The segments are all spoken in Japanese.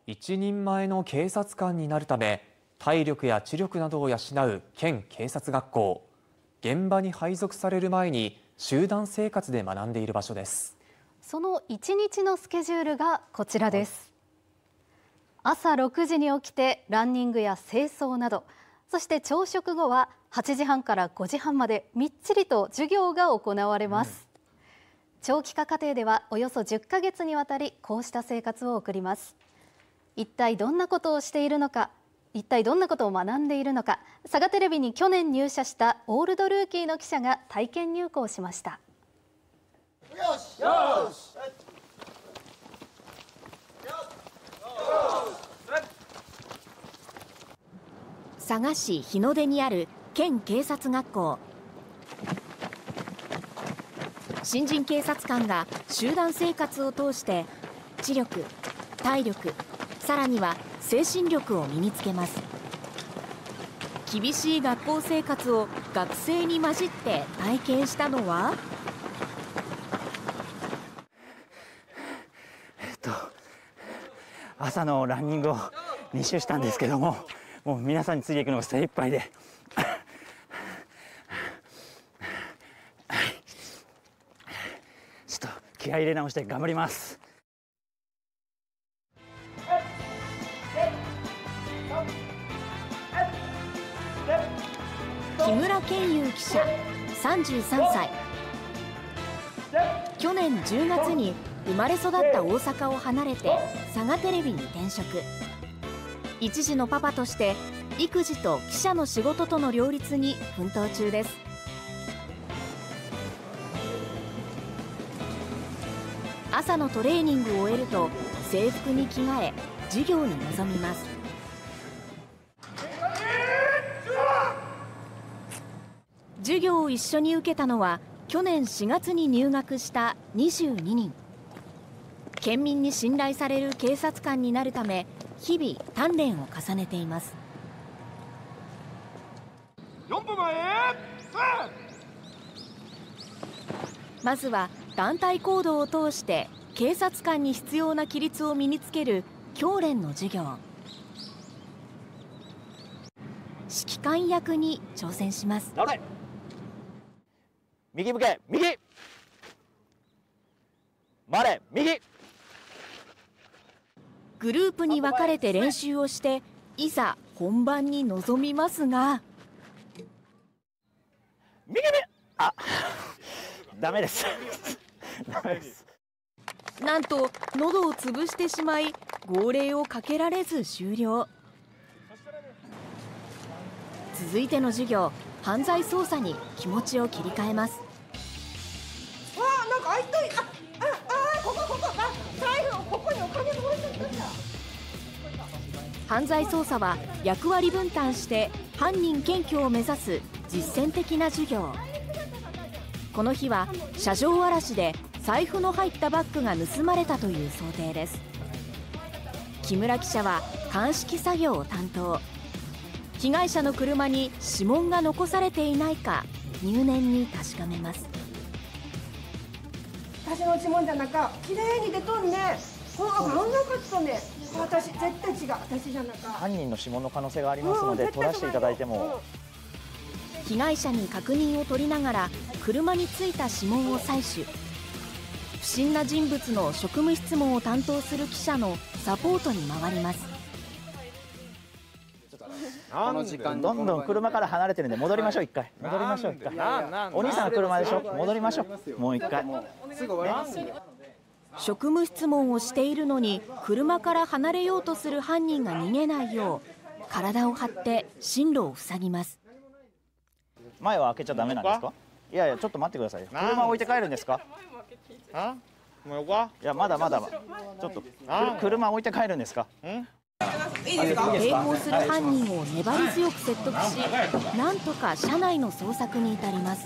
一人前の警察官になるため、体力や知力などを養う県警察学校。現場に配属される前に集団生活で学んでいる場所です。 その1日のスケジュールがこちらです。朝6時に起きてランニングや清掃など、そして朝食後は8時半から5時半までみっちりと授業が行われます。長期化課程ではおよそ10ヶ月にわたりこうした生活を送ります。一体どんなことをしているのか、一体どんなことを学んでいるのか、佐賀テレビに去年入社したオールドルーキーの記者が体験入校しました。 よしよし佐賀市日の出にある県警察学校。新人警察官が集団生活を通して知力、体力、さらには精神力を身につけます。厳しい学校生活を学生に混じって体験したのは朝のランニングを2周したんですけども、もう皆さんについていくのが精一杯でちょっと気合い入れ直して頑張ります。 木村健佑記者33歳。去年10月に生まれ育った大阪を離れて佐賀テレビに転職。一児のパパとして育児と記者の仕事との両立に奮闘中です。朝のトレーニングを終えると制服に着替え授業に臨みます。授業を一緒に受けたのは去年4月に入学した22人。県民に信頼される警察官になるため日々鍛錬を重ねています。 4分前、 まずは団体行動を通して警察官に必要な規律を身につける教練の授業。指揮官役に挑戦します。 右向け、右回れ、右。 グループに分かれて練習をしていざ本番に臨みますが、 右ダメですダメです。 なんと喉を潰してしまい号令をかけられず終了。続いての授業、犯罪捜査に気持ちを切り替えます。 なんか開いといここ財布をここにお金も置いといたんだ。 犯罪捜査は役割分担して犯人検挙を目指す実践的な授業。この日は車上荒らしで財布の入ったバッグが盗まれたという想定です。木村記者は鑑識作業を担当。被害者の車に指紋が残されていないか入念に確かめます。 私の指紋じゃなか綺麗に出とんね。このあんなかったね。私絶対違う。私じゃなか。 犯人の指紋の可能性がありますので、取らせていただいても。 被害者に確認を取りながら車についた指紋を採取。不審な人物の職務質問を担当する記者のサポートに回ります。 どんどん車から離れてるんで戻りましょう。一回戻りましょう。お兄さんの車でしょ。戻りましょう。もう一回。 職務質問をしているのに車から離れようとする犯人が逃げないよう体を張って進路を塞ぎます。 前は開けちゃダメなんですか？いやいや、ちょっと待ってください。車置いて帰るんですか？いや、まだちょっと車置いて帰るんですか？ 抵抗する犯人を粘り強く説得し、なんとか車内の捜索に至ります。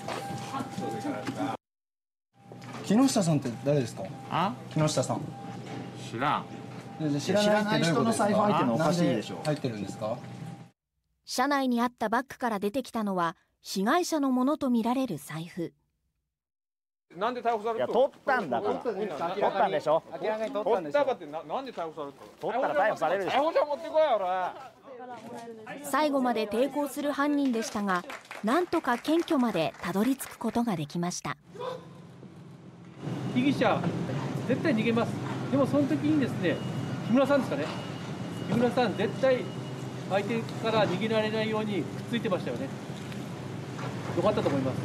木下さんって誰ですか？木下さん。 知らない人の財布入ってるのおかしいでしょ。 入ってるんですか？ 車内にあったバッグから出てきたのは被害者のものとみられる財布。 なんで逮捕される？ いや取ったんだから。取ったんでしょ。 取ったかってなんで逮捕される？ 取ったら逮捕されるでしょ。 逮捕状持ってこいよ俺。 最後まで抵抗する犯人でしたが、なんとか検挙までたどり着くことができました。 被疑者絶対逃げます。でもその時にですね、木村さんですかね、木村さん絶対相手から逃げられないようにくっついてましたよね。よかったと思います。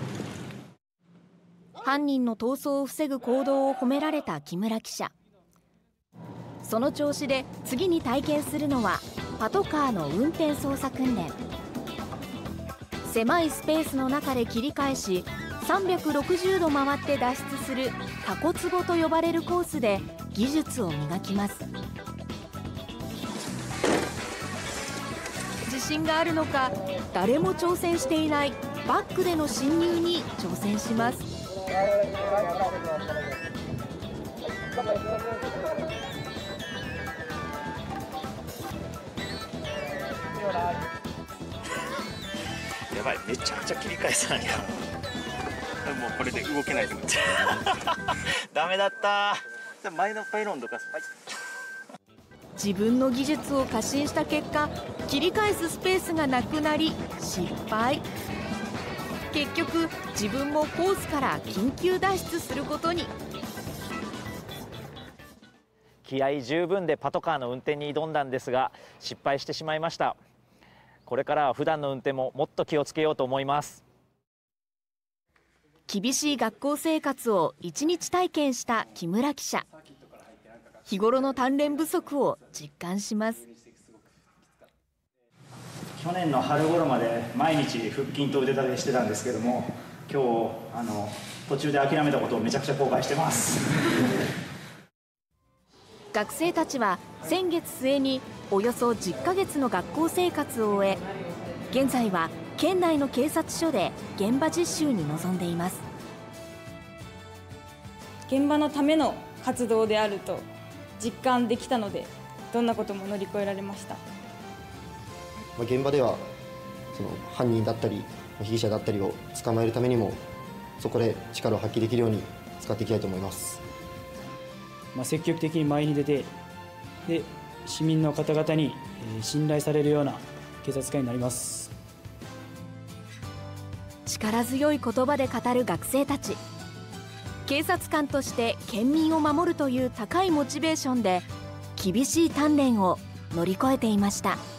犯人の逃走を防ぐ行動を褒められた木村記者。その調子で次に体験するのはパトカーの運転操作訓練。狭いスペースの中で切り返し、360度回って脱出するタコツボと呼ばれるコースで技術を磨きます。自信があるのか、誰も挑戦していないバックでの侵入に挑戦します。 やばい、めちゃくちゃ切り返さなきゃ。 もうこれで動けないと思って。 ダメだった。前のパイロンとか。 自分の技術を過信した結果、切り返すスペースがなくなり失敗。結局自分もコースから緊急脱出することに。 気合十分でパトカーの運転に挑んだんですが失敗してしまいました。これからは普段の運転ももっと気をつけようと思います。 厳しい学校生活を1日体験した木村記者。日頃の鍛錬不足を実感します。 去年の春頃まで毎日腹筋と腕立てしてたんですけども、今日途中で諦めたことをめちゃくちゃ後悔してます学生たちは先月末におよそ10ヶ月の学校生活を終え、現在は県内の警察署で現場実習に臨んでいます。 現場のための活動であると実感できたので、どんなことも乗り越えられました。 現場ではその犯人だったり被疑者だったりを捕まえるためにも、そこで力を発揮できるように使っていきたいと思います。 積極的に前に出て、で市民の方々に信頼されるような警察官になります。 力強い言葉で語る学生たち。警察官として県民を守るという高いモチベーションで厳しい鍛錬を乗り越えていました。